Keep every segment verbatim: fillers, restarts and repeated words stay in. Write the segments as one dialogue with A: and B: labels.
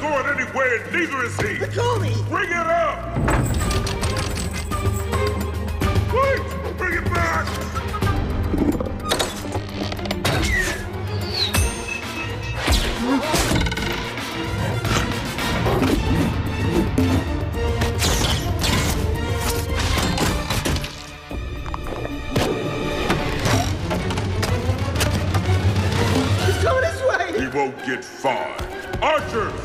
A: going anywhere, and neither is he.
B: Cody!
A: Bring it up! Wait! Bring it back!
B: He's coming this way!
A: He won't get far. Archers!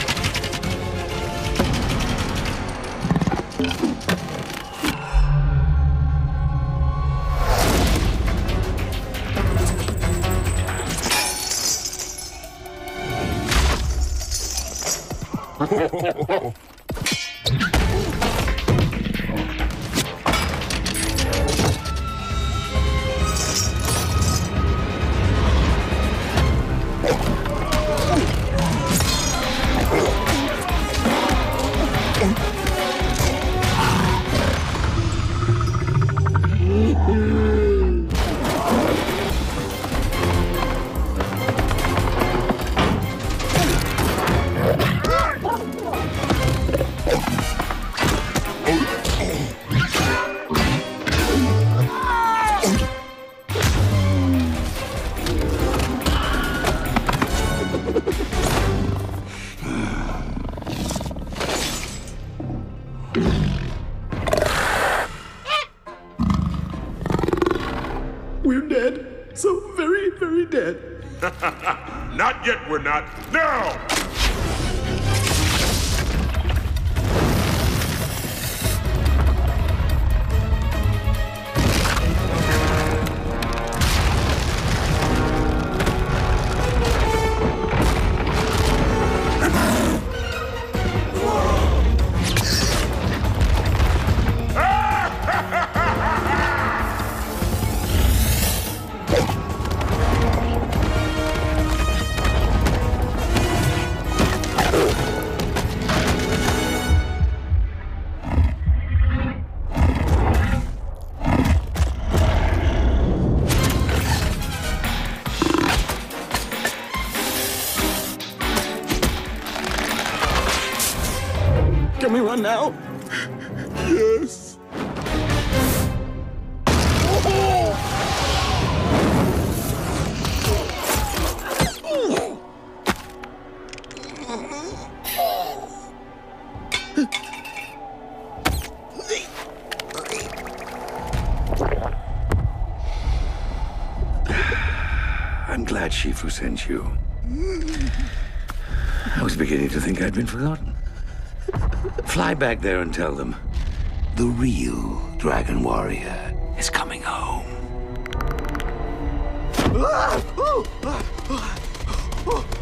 C: We're dead. So very, very dead.
A: Not yet, we're not. Now!
C: Can we run now?
A: Yes.
D: I'm glad Shifu sent you. I was beginning to think I'd been forgotten. Fly back there and tell them the real Dragon Warrior is coming home.
B: Ah! Oh! Ah! Oh!